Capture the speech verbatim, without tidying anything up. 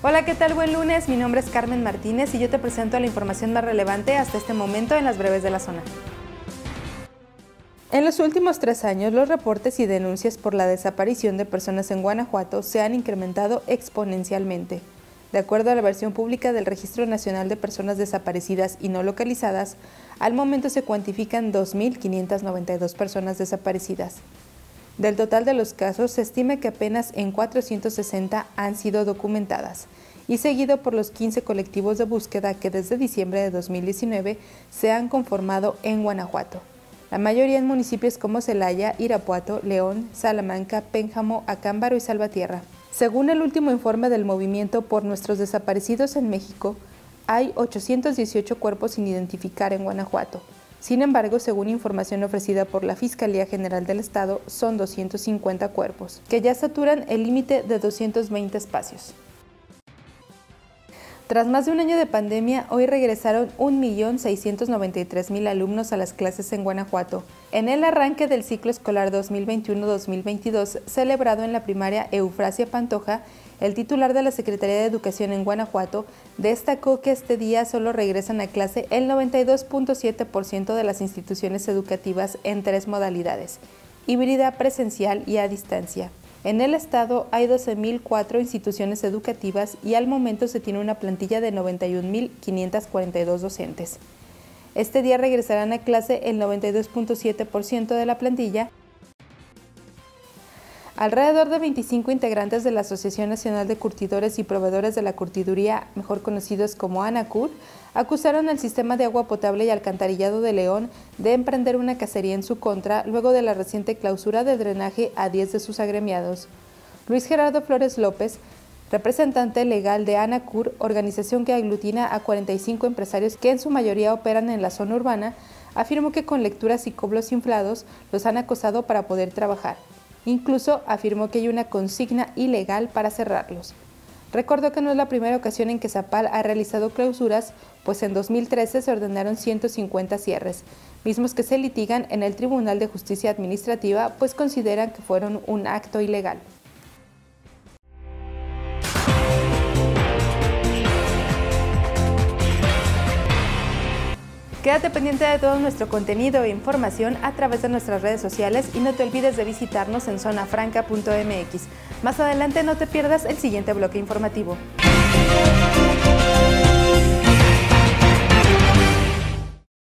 Hola, ¿qué tal? Buen lunes, mi nombre es Carmen Martínez y yo te presento la información más relevante hasta este momento en las breves de la zona. En los últimos tres años, los reportes y denuncias por la desaparición de personas en Guanajuato se han incrementado exponencialmente. De acuerdo a la versión pública del Registro Nacional de Personas Desaparecidas y No Localizadas, al momento se cuantifican dos mil quinientas noventa y dos personas desaparecidas. Del total de los casos, se estima que apenas en cuatrocientos sesenta han sido documentadas, y seguido por los quince colectivos de búsqueda que desde diciembre de dos mil diecinueve se han conformado en Guanajuato. La mayoría en municipios como Celaya, Irapuato, León, Salamanca, Pénjamo, Acámbaro y Salvatierra. Según el último informe del Movimiento por Nuestros Desaparecidos en México, hay ochocientos dieciocho cuerpos sin identificar en Guanajuato. Sin embargo, según información ofrecida por la Fiscalía General del Estado, son doscientos cincuenta cuerpos, que ya saturan el límite de doscientos veinte espacios. Tras más de un año de pandemia, hoy regresaron un millón seiscientos noventa y tres mil alumnos a las clases en Guanajuato. En el arranque del ciclo escolar dos mil veintiuno dos mil veintidós, celebrado en la primaria Eufrasia Pantoja, el titular de la Secretaría de Educación en Guanajuato destacó que este día solo regresan a clase el noventa y dos punto siete por ciento de las instituciones educativas en tres modalidades: híbrida, presencial y a distancia. En el estado hay doce mil cuatro instituciones educativas y al momento se tiene una plantilla de noventa y un mil quinientos cuarenta y dos docentes. Este día regresarán a clase el noventa y dos punto siete por ciento de la plantilla. Alrededor de veinticinco integrantes de la Asociación Nacional de Curtidores y Proveedores de la Curtiduría, mejor conocidos como ANACUR, acusaron al sistema de agua potable y alcantarillado de León de emprender una cacería en su contra luego de la reciente clausura de drenaje a diez de sus agremiados. Luis Gerardo Flores López, representante legal de ANACUR, organización que aglutina a cuarenta y cinco empresarios que en su mayoría operan en la zona urbana, afirmó que con lecturas y coblos inflados los han acosado para poder trabajar. Incluso afirmó que hay una consigna ilegal para cerrarlos. Recordó que no es la primera ocasión en que Zapal ha realizado clausuras, pues en dos mil trece se ordenaron ciento cincuenta cierres, mismos que se litigan en el Tribunal de Justicia Administrativa, pues consideran que fueron un acto ilegal. Quédate pendiente de todo nuestro contenido e información a través de nuestras redes sociales y no te olvides de visitarnos en zona franca punto m x. Más adelante no te pierdas el siguiente bloque informativo.